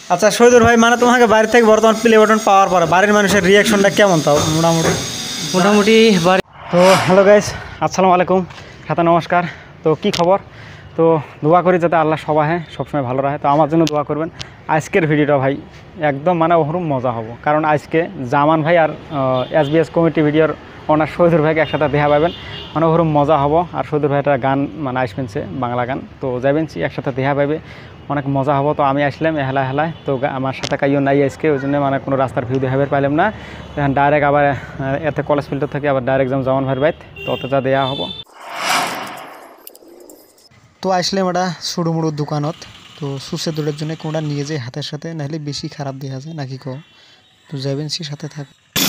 আচ্ছা শহীদুর ভাই, মানে তোমাকে বাড়ি থেকে বর্তমান প্লে বাটন পাওয়ার পরে বাড়ির মানুষের রিয়াকশনটা কেমন তাও মোটামুটি? মোটামুটি তো হ্যালো গাইস, আসসালামু আলাইকুম, খাতা নমস্কার। তো কি খবর? তো দোয়া করি যাতে আল্লাহ সবাই সবসময় ভালো রাখে। তো আমার জন্য দোয়া করবেন। আজকের ভিডিওটা ভাই একদম মানে ওরকম মজা হবো, কারণ আজকে জামান ভাই আর SBS কমিটি ভিডিওর ওনার শহীদুর ভাইকে একসাথে দেখা পাবেন, মানে ওরকম মজা হবো। আর শহীদুর ভাইটা গান মানে আসবেনছে বাংলা গান, তো যাবেনছি একসাথে দেখা পাবে, অনেক মজা হবো। তো আমি আসলাম হেলায়, তো আমার সাথে কাইও নাই আজকে, ওই জন্য মানে কোনো রাস্তার ভিউ দেখাবে পাইলাম না। এখন ডাইরেক্ট আবার এতে কলেজ ফিল্ডের থেকে আবার ডাইরেক্ট যাম জামান ভাইয়ের বাইত, তো অত যা দেওয়া হবো। তো আসলাম এটা সুড়ুমুড়ুর দোকানত, তো সুসে দৌড়ের জন্য কোনটা নিয়ে যাই হাতের সাথে, নাহলে বেশি খারাপ দেওয়া যায় নাকি কো। তো যাবেন সে সাথে থাক।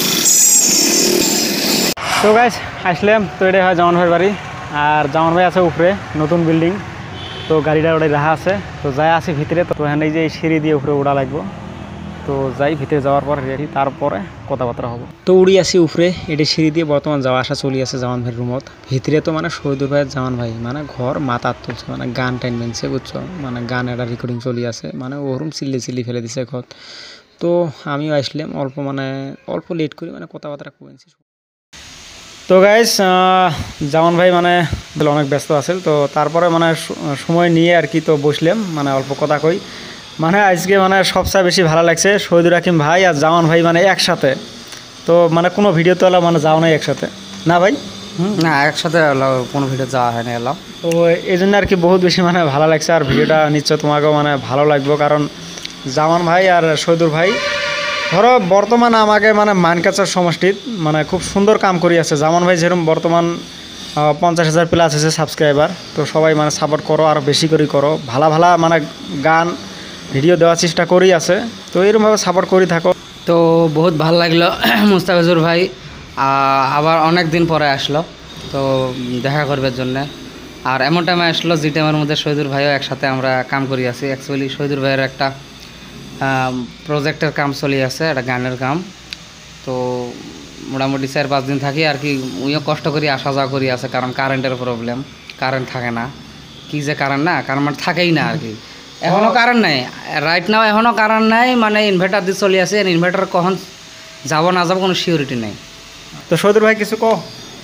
তো গাইস আসলাম, তো এটা হয় জামান ভাইয়ের বাড়ি। আর জামান ভাই আছে উপরে নতুন বিল্ডিং, তো গাড়িটা ওটাই রাখা আছে। তো যাই আসি ভিতরে, তো এখানে এই যে সিঁড়ি দিয়ে উপরে উড়া লাগবো। তো যাই ভিতরে যাওয়ার পর রেডি, তারপরে কথাবার্তা হবো। তো উড়ি আসি উপরে, এটি সিঁড়ি দিয়ে বর্তমান যাওয়া আসা চলি আছে জামান ভাইয়ের রুমত। ভিতরে তো মানে শহীদুর ভাইয়ের জামান ভাই মানে ঘর মাথা তুলছে, মানে গান টাইন মেনছে বুঝছো, মানে গান একটা রেকর্ডিং চলি আছে, মানে ওরম চিল্লি ফেলে দিছে ঘর। তো আমিও আসলাম অল্প লেট করি, মানে কথাবার্তা কইছি। তো গাইস জামান ভাই মানে অনেক ব্যস্ত আছিল, তো তারপরে মানে সময় নিয়ে আর কি তো বসলাম, মানে অল্প কথা কই। মানে আজকে মানে সবচেয়ে বেশি ভালো লাগছে শহীদুর রাকিম ভাই আর জামান ভাই মানে একসাথে। তো মানে কোনো ভিডিও তো এলাম মানে যাও নাই একসাথে না ভাই? না, একসাথে কোনো ভিডিও যাওয়া হয়নি এলাম। তো এই জন্য আর কি বহুত বেশি মানে ভালো লাগছে। আর ভিডিওটা নিশ্চয় তোমাকেও মানে ভালো লাগবে, কারণ জামান ভাই আর শহীদুর ভাই ধরো বর্তমানে আমাকে মানে মানকাচার সমষ্টিত মানে খুব সুন্দর কাম করি আছে। জামান ভাই যেরকম বর্তমান 50,000 প্লাস আছে সাবস্ক্রাইবার, তো সবাই মানে সাপোর্ট করো, আর বেশি করে করো, ভালো মানে গান ভিডিও দেওয়ার চেষ্টা করি আছে। তো এরকমভাবে সাপোর্ট করি থাকো। তো বহুত ভালো লাগলো মুস্তাফিজুর ভাই আবার অনেক দিন পরে আসলো, তো দেখা করবার জন্যে। আর এমন টাইমে আসলো যে টাইমের মধ্যে শহীদুর ভাইও একসাথে আমরা কাম করি আছি। অ্যাকচুয়ালি শহীদুর ভাইয়ের একটা প্রজেক্টের কাম চলি আছে, একটা গানের কাম। তো মোটামুটি 4-5 দিন থাকি আর কি। উইও কষ্ট করি আসা যাওয়া করি আছে, কারণ কারেন্টের প্রবলেম, কারেন্ট থাকে না। কি যে কারেন্ট না, কারণ মানে থাকেই না আর কি। এখনও কারেন্ট নাই, রাইট নাও এখনও কারেন্ট নাই, মানে ইনভার্টার দিয়ে চলে আসে। ইনভার্টার কখন যাবো না যাবো কোনো সিওরিটি নেই। তো শহীদুর ভাই কিছু কো।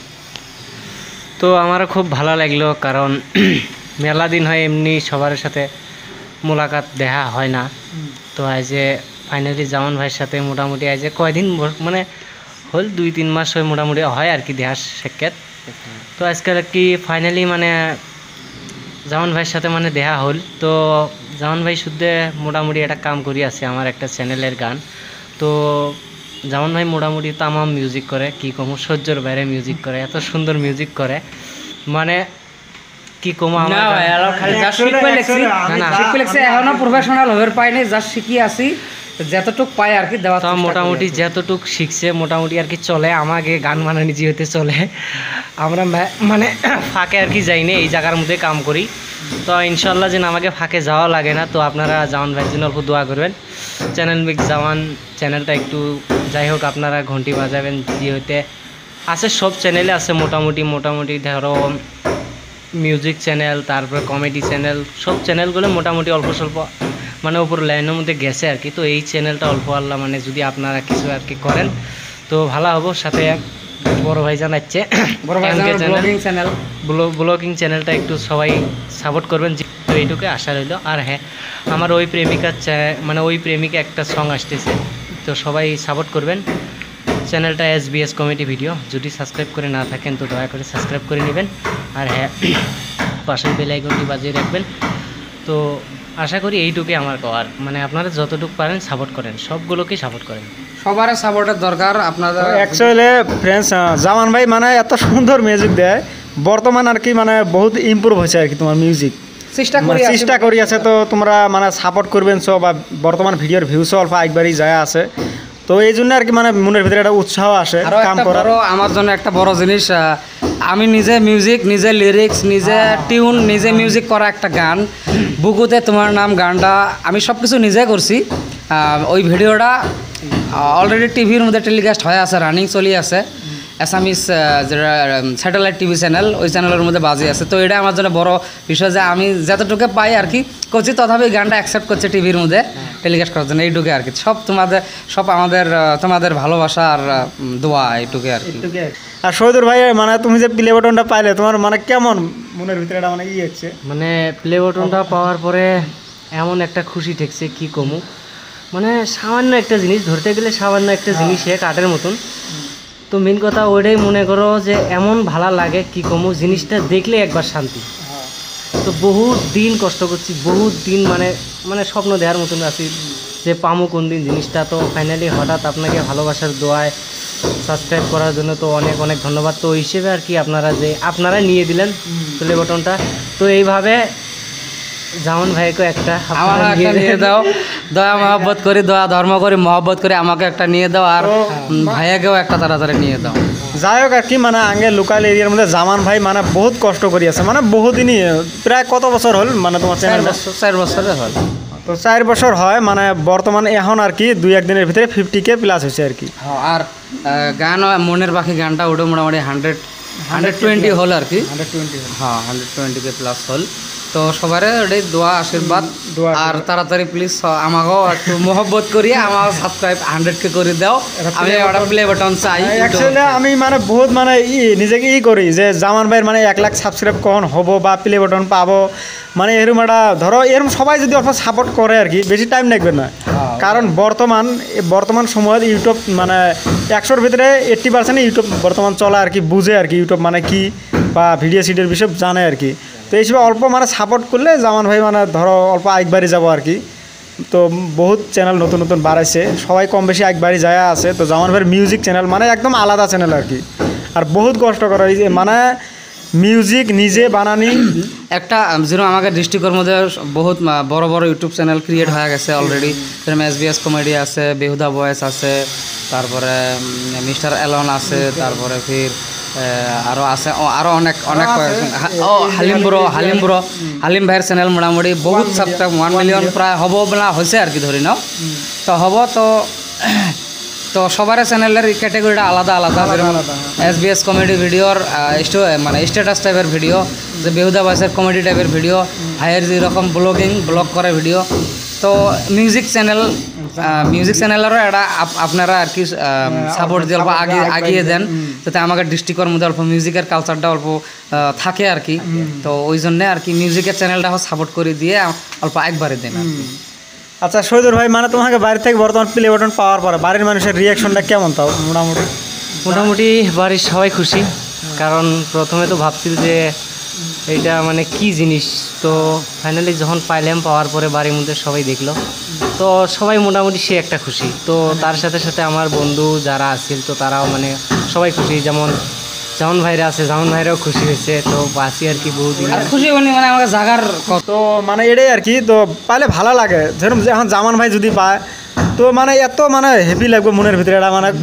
তো আমারও খুব ভালো লাগলো, কারণ মেলা দিন হয় এমনি সবার সাথে মোলাকাত দেখা হয় না। তো আজ যে ফাইনালি জামান ভাইয়ের সাথে মোটামুটি আজ কয়দিন মানে হল 2-3 মাস হয় মোটামুটি হয় আর কি দেখা সাক্ষাৎ। তো আজকাল কি ফাইনালি মানে জামান ভাইয়ের সাথে মানে দেখা হল। তো জামান ভাই শুদ্ধে মোটামুটি একটা কাম করি আছে আমার একটা চ্যানেলের গান। তো জামান ভাই মোটামুটি তামাম মিউজিক করে, কি কমো সহ্যর বাইরে মিউজিক করে, এত সুন্দর মিউজিক করে মানে কি কমো। এখনো প্রফেশনাল হয়ে পাইনি, জাস্ট শিখি আছি, যতটুক পাই আর কি দেওয়া। মোটামুটি যতটুক শিখছে মোটামুটি আর কি চলে, আমাকে গান বানানি যেহেতু চলে, আমরা মানে ফাঁকে আর কি যাইনি, এই জায়গার মধ্যে কাম করি। তো ইনশাল্লাহ যেন আমাকে ফাঁকে যাওয়া লাগে না। তো আপনারা জামান ভাইয়ের জন্য অল্প দোয়া করবেন। চ্যানেল মিক্স জামান চ্যানেলটা একটু যাই হোক আপনারা ঘন্টি বাজাবেন, যেহেতু আছে সব চ্যানেলে আছে মোটামুটি ধরো মিউজিক চ্যানেল, তারপরে কমেডি চ্যানেল, সব চ্যানেলগুলো মোটামুটি অল্প স্বল্প মানে উপর লাইনের মধ্যে গেছে আর কি। তো এই চ্যানেলটা অল্প আল্লাহ মানে যদি আপনারা কিছু আর কি করেন তো ভালো হবো। সাথে বড় ভাই জানাচ্ছে ব্লগিং চ্যানেলটা একটু সবাই সাপোর্ট করবেন, তো এইটুকু আশা রইল। আর হ্যাঁ, আমার ওই প্রেমিকা একটা সং আসতেছে, তো সবাই সাপোর্ট করবেন। চ্যানেলটা SBS কমেডি ভিডিও, যদি সাবস্ক্রাইব করে না থাকেন তো দয়া করে সাবস্ক্রাইব করে নেবেন। আর হ্যাঁ, পাশের বেল আইকনটি বাজিয়ে রাখবেন। তো আশা করি এইটুকুই আমার কওয়ার, মানে আপনারা যতটুকু পারেন সাপোর্ট করেন, সবগুলোকেই সাপোর্ট করেন, সবার সাপোর্টের দরকার আপনাদের। অ্যাকচুয়ালি ফ্রেন্ডস জামান ভাই মানে এত সুন্দর মিউজিক দেয়, বর্তমান আর কি মানে বহুত ইমপ্রুভ হয়েছে আর কি তোমার মিউজিক, চেষ্টা করি আছে। তো তোমরা মানে সাপোর্ট করবেন সব, বা বর্তমান ভিডিওর ভিউসও অল্প একবারই যায় আছে। তো এই জন্য আর কি মানে মনের ভিতরে একটা উৎসাহ আসে কাম করার। আমার জন্য একটা বড় জিনিস, আমি নিজে মিউজিক, নিজে লিরিক্স, নিজে টিউন, নিজে মিউজিক করা একটা গান বুকুতে তোমার নাম গানটা আমি সব কিছু নিজে করছি। ওই ভিডিওটা অলরেডি টিভির মধ্যে টেলিকাস্ট হয়ে আছে, রানিং চলি আছে। অ্যাসামিস যেটা স্যাটেলাইট টিভি চ্যানেল, ওই চ্যানেলের মধ্যে বাজি আছে। তো এটা আমার জন্য বড় বিষয় যে আমি যতটুকু পাই আর কি করছি, তথাপি গানটা অ্যাকসেপ্ট করছে টিভির মধ্যে টেলিকাস্ট করার জন্য, এইটুকু আর কি। সব আমাদের তোমাদের ভালোবাসা আর দোয়া, এইটুকু আর কি। আর শহীদুর ভাই মানে তুমি যে প্লে বাটনটা পাইলে তোমার মানে কেমন মনের ভিতরে এটা মানে হচ্ছে? মানে প্লে বাটনটা পাওয়ার পরে এমন একটা খুশি ঠেকছে কি কমু। মানে সামান্য একটা জিনিস ধরতে গেলে সামান্য একটা জিনিস কাঠের মতন। তো মেন কথা ওইটাই মনে করো যে এমন ভালো লাগে কি কমু, জিনিসটা দেখলে একবার শান্তি। তো বহুত দিন কষ্ট করছি, বহুত দিন মানে স্বপ্ন দেওয়ার মতন আছি যে পামো কোন দিন জিনিসটা। তো ফাইনালি হঠাৎ আপনাকে ভালোবাসার দোয়ায় সাবস্ক্রাইব করার জন্য তো অনেক অনেক ধন্যবাদ। তো হিসেবে আর কি আপনারা নিয়ে দিলেন প্লে বাটনটা। তো এইভাবে জামান ভাইকে একটা নিয়ে দাও, দয়া মহব্বত করে, দয়া ধর্ম করে মহব্বত করে আমাকে একটা নিয়ে দাও, আর ভাইয়াকেও একটা তাড়াতাড়ি নিয়ে দাও। যাই হোক আর কি, মানে আগে লোকাল এরিয়ার মধ্যে জামান ভাই মানে বহুত কষ্ট করি আছে, মানে বহুদিনই, প্রায় কত বছর হল মানে তোমার চ্যানেলটা? 4 বছরে হল। তো 4 বছর হয়, মানে বর্তমানে এখন আর কি 2-1 দিনের ভিতরে 50K প্লাস হয়েছে আর কি। আর গান মনের পাখি গানটা ওটা মোটামুটি 120 হল আর কি। 120 হ্যাঁ 120K প্লাস হল। তো সবার ওটাই দোয়া আশীর্বাদ, আর তাড়াতাড়ি প্লিজ আমাকেও একটু মহব্বত করিয়ে আমার সাবস্ক্রাইব 100K করে দাও। আমি ওটা প্লে বাটন চাই। অ্যাকচুয়ালি আমি মানে বহুত মানে নিজেকে করি যে জামান ভাইয়ের মানে 1 লাখ সাবস্ক্রাইব কখন হবো বা প্লে বাটন পাবো, মানে এরকম একটা ধরো এরকম সবাই যদি অল্প সাপোর্ট করে আর কি, বেশি টাইম লাগবে না। কারণ বর্তমান সময়ে ইউটিউব মানে 100-র ভিতরে 80% ইউটিউব বর্তমান চলা আর কি, বুঝে আর কি ইউটিউব মানে কি বা ভিডিও সিডিওর বিষয় জানে আর কি। তো এইসব অল্প মানে সাপোর্ট করলে জামান ভাই মানে ধরো অল্প একবারই যাবো আর কি। তো বহুত চ্যানেল নতুন নতুন বাড়াইছে, সবাই কম বেশি একবারই যায় আছে। তো জামান ভাইয়ের মিউজিক চ্যানেল মানে একদম আলাদা চ্যানেল আর কি, আর বহুত কষ্ট করা মানে মিউজিক নিজে বানানি একটা যেরকম আমাকে ডিস্ট্রিক্টের মধ্যে বহুত বড় বড় ইউটিউব চ্যানেল ক্রিয়েট হয়ে গেছে অলরেডি। যেরকম SBS কমেডি আছে, বেহুদা ভয়েস আছে, তারপরে মিস্টার এলন আছে, তারপরে ফির আরও আছে, আরও অনেক হালিম ভাইয়ের চ্যানেল মোটামুটি বহুত সাবস্ক্রাইব 1 মিলিয়ন প্রায় হব বলা হয়েছে আর কি, ধরি নাও। তো হব তো সবার চ্যানেলের ক্যাটেগরিটা আলাদা আলাদা। যেরকম SBS কমেডি ভিডিওর মানে স্ট্যাটাস টাইপের ভিডিও, যে বেহুদা ভয়েসের কমেডি টাইপের ভিডিও, ভাইয়ের যেরকম ব্লগ করে ভিডিও। তো মিউজিক চ্যানেলেরও এটা আপনারা আর কি সাপোর্ট দিয়ে অল্প আগিয়ে দেন, যাতে আমাদের ডিস্ট্রিক্টের মধ্যে অল্প মিউজিকের কালচারটা অল্প থাকে আর কি। তো ওই জন্যে আর কি মিউজিকের চ্যানেলটা সাপোর্ট করে দিয়ে অল্প একবারে দেন আর কি। আচ্ছা শহীদুর ভাই, মানে তোমাকে বাড়ি থেকে বর্তমান প্লে বাটন পাওয়ার পরে বাড়ির মানুষের রিয়াকশনটা কেমন? তাও মোটামুটি বাড়ির সবাই খুশি। কারণ প্রথমে তো ভাবছিল যে এইটা মানে কি জিনিস, তো ফাইনালি যখন পাওয়ার পরে বাড়ির মধ্যে সবাই দেখলো, তো সবাই মোটামুটি সে একটা খুশি। তো তার সাথে সাথে আমার বন্ধু যারা আছিল তো তারাও মানে সবাই খুশি, যেমন ভাইরা আছে, জামান ভাইরাও খুশি হয়েছে। তো বাসি আর কি বহুদিন খুশি মানে আমাকে জাগার কত মানে এটাই আর কি। তো পাইলে ভালো লাগে, যেরকম এখন জামান ভাই যদি পায় তো মানে এত মানে হ্যাপি লাগবে মনের ভিতরে, এটা মানে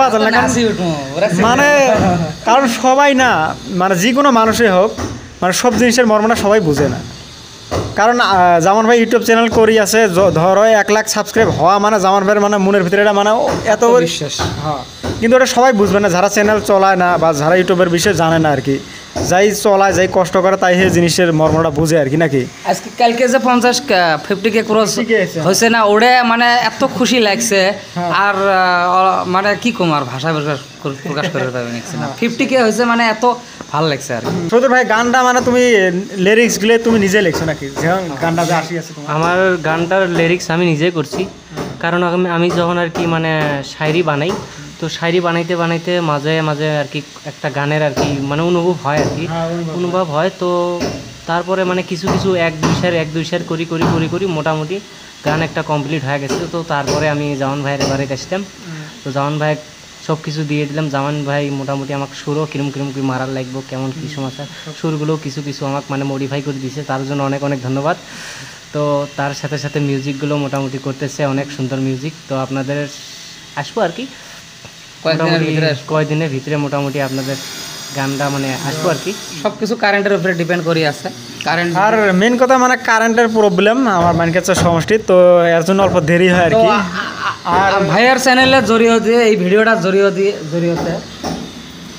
মানে কারণ সবাই না মানে যে কোনো মানুষই হোক মানে সব জিনিসের মর্মটা সবাই বুঝে না। কারণ জামান ভাই ইউটিউব চ্যানেল করি আছে, ধরো 1 লাখ সাবস্ক্রাইব হওয়া মানে জামান ভাইয়ের মানে মনের ভিতরে এটা মানে এত বিশ্বাস। হ্যাঁ, কিন্তু ওটা সবাই বুঝবে না, যারা চ্যানেল চলায় না বা যারা ইউটিউবের বিষয়ে জানে না আর কি। যাই চলায় যাই কষ্ট করে তাই সেই জিনিসের মর্মটা বুঝে আর কি, নাকি? আজকে কালকে যে 50-50K ক্রস হয়েছে না, ওরে মানে এত খুশি লাগছে। আর মানে কি কম আর ভাষায় প্রকাশ করে পাবে না। 50K হয়েছে মানে এত ভালো লাগছে আর কি। সৌদুর ভাই, গানটা মানে তুমি লিরিক্সগুলো তুমি নিজে লিখছো নাকি? যেমন গানটা যে আসি আছে আমার গানটার লিরিক্স আমি নিজে করছি। কারণ আমি যখন আর কি মানে শায়রি বানাই, তো শায়রি বানাইতে বানাইতে মাঝে মাঝে আর কি একটা গানের আর কি মানে অনুভব হয় আর কি, অনুভব হয়। তো তারপরে মানে কিছু এক দুই শের করি মোটামুটি গান একটা কমপ্লিট হয়ে গেছে। তো তারপরে আমি জামান ভাইয়ের এবারে আসতাম, তো জামান ভাই সব কিছু দিয়ে দিলাম। জামান ভাই মোটামুটি আমাকে সুরও কিরম কি মারার লাগবো, কেমন কী সমাচার, সুরগুলো কিছু আমাকে মানে মডিফাই করে দিয়েছে, তার জন্য অনেক ধন্যবাদ। তো তার সাথে সাথে মিউজিকগুলো মোটামুটি করতেছে, অনেক সুন্দর মিউজিক। তো আপনাদের আসবো আর কি কয়েকদিনের ভিতরে মোটামুটি আপনাদের গানটা মানে আসবো আর কি। সব কিছু কারেন্টের উপরে ডিপেন্ড করে আছে। কারেন্ট আর মেন কথা মানে কারেন্টের প্রবলেম আমার মাইনকাছার সমষ্টি, তো এর জন্য অল্প দেরি হয় আর কি। আর ভাইয়ার চ্যানেলের জরিয়ে দিয়ে এই ভিডিওটা জরিয়েতে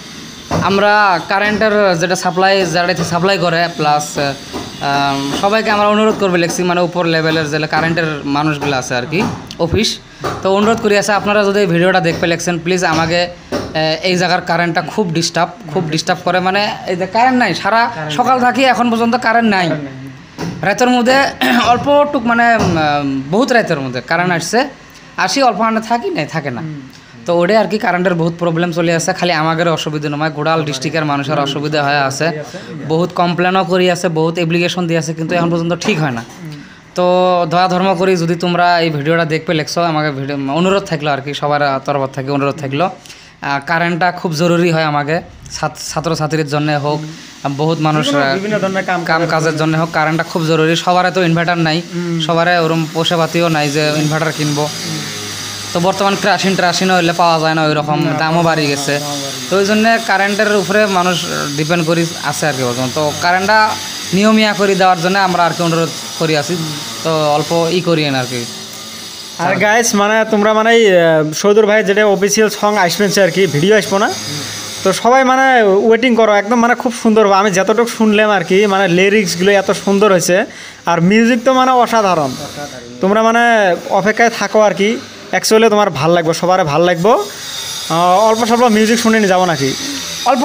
আমরা কারেন্টের যেটা সাপ্লাই করে প্লাস সবাইকে আমরা অনুরোধ করবে লেখছি, মানে উপর লেভেলের যে কারেন্টের মানুষগুলো আছে আর কি অফিস, তো অনুরোধ করি আছে আপনারা যদি এই ভিডিওটা দেখতে লেখছেন প্লিজ আমাকে এই জায়গার কারেন্টটা খুব ডিস্টার্ব করে, মানে এই যে কারেন্ট নাই, সারা সকাল থাকি এখন পর্যন্ত কারেন্ট নাই। রাতের মধ্যে অল্পটুক মানে বহুত রাতের মধ্যে কারেন্ট আসি অল্প আনে থাকি নাই থাকে না, তো ওটাই আর কি কারেন্টের বহুত প্রবলেম চলে আসে। খালি আমাদের অসুবিধা নয়, গোড়াল ডিস্ট্রিক্টের মানুষের অসুবিধা হয়ে আছে, বহুত কমপ্লেনও করি আছে, বহুত অ্যাপ্লিকেশন দিয়ে আছে, কিন্তু এখন পর্যন্ত ঠিক হয় না। তো দয়া ধর্ম করি যদি তোমরা এই ভিডিওটা দেখবে লেখছো, আমাকে অনুরোধ থাকলো আর কি, সবার তরফ থেকে অনুরোধ থাকলো, কারেন্টটা খুব জরুরি হয় আমাকে, ছাত্রছাত্রীর জন্য হোক, বহুত মানুষ বিভিন্ন ধরনের কাম কাজের জন্য হোক, কারেন্টটা খুব জরুরি। সবারে তো ইনভার্টার নাই, সবারে ওরকম পয়সাপাতিও নাই যে ইনভার্টার কিনবো, তো বর্তমান কেরাসিন হইলে পাওয়া যায় না, ওই রকম দামও বাড়ি গেছে, তো ওই জন্য কারেন্টের উপরে মানুষ ডিপেন্ড করি আছে আর কি বর্তমান। তো কারেন্টটা নিয়মিয়া করে দেওয়ার জন্য আমরা আর কি অনুরোধ করি আছি, তো অল্প করি আর কি। আর গাইস মানে তোমরা মানে সৌদুর ভাই যেটা অফিসিয়াল সং আসবেছে আর কি, ভিডিও আসবো না, তো সবাই মানে ওয়েটিং করো একদম, মানে খুব সুন্দর। আমি যতটুকু শুনলাম আর কি, মানে লিরিক্সগুলো এত সুন্দর হয়েছে, আর মিউজিক তো মানে অসাধারণ। তোমরা মানে অপেক্ষায় থাকো আর কি, অ্যাকচুয়ালি তোমার ভাল লাগবে, সবার ভাল লাগবে। অল্প স্বল্প মিউজিক শুনে নিয়ে যাবো নাকি? অল্প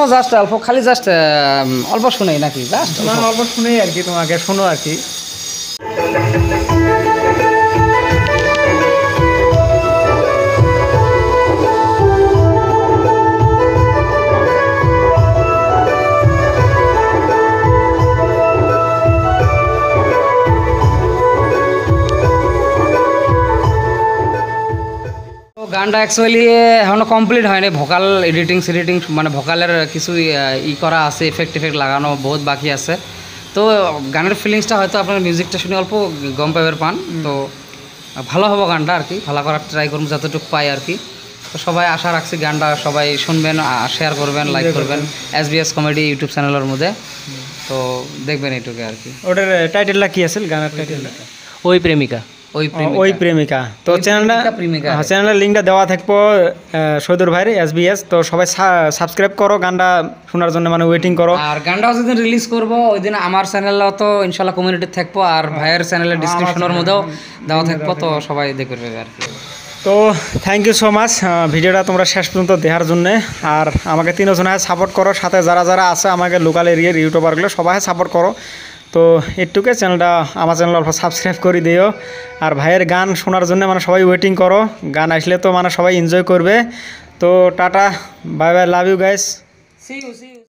শুনেই নাকি, অল্প শুনেই আর কি, তোমাকে শোনো আর কি। গানটা অ্যাকচুয়ালি এখনও কমপ্লিট হয়নি, ভোকাল এডিটিং মানে ভোকালের কিছু করা আছে, এফেক্ট লাগানো বহুত বাকি আছে। তো গানের ফিলিংসটা হয়তো আপনার মিউজিকটা শুনে অল্প গম পান, তো ভালো হবে গানটা আর কি, ভালো করার ট্রাই করুন যতটুকু পাই আর কি। তো সবাই আশা রাখছি গানটা সবাই শুনবেন, শেয়ার করবেন, লাইক করবেন SBS কমেডি ইউটিউব চ্যানেলের মধ্যে, তো দেখবেন এইটুকু আর কি। ওটার টাইটেলটা কি আছে গানের টাইটেলটা? ওই প্রেমিকা। তো চ্যানেলের লিঙ্কটা দেওয়া থাকবো সৌদুর ভাইয়ের SBS, তো সবাই সাবস্ক্রাইব করো, গানটা শোনার জন্য মানে ওয়েটিং করো। আর গানটাও যেদিন রিলিজ করবো ওই দিন আমার চ্যানেলেও তো ইনশাল্লাহ কমিউনিটি থাকবো, আর ভাইয়ের চ্যানেলের ডিসক্রিপশনের মধ্যেও দেওয়া থাকবো, তো সবাই দেখে পাবে আর কি। তো থ্যাংক ইউ সো মাচ ভিডিওটা তোমরা শেষ পর্যন্ত দেখার জন্য। আর আমাকে তিনজনে সাপোর্ট করো, সাথে যারা আছে আমাকে লোকাল এরিয়ার ইউটিউবারগুলো সবাই সাপোর্ট করো। তো এটুকু চ্যানেলটা আমার চ্যানেল অল্প সাবস্ক্রাইব করে দিও। আর ভাইয়ের গান শোনার জন্য মানে সবাই ওয়েটিং করো, গান আসলে তো মানে সবাই এনজয় করবে। তো tata, bye bye, love you guys.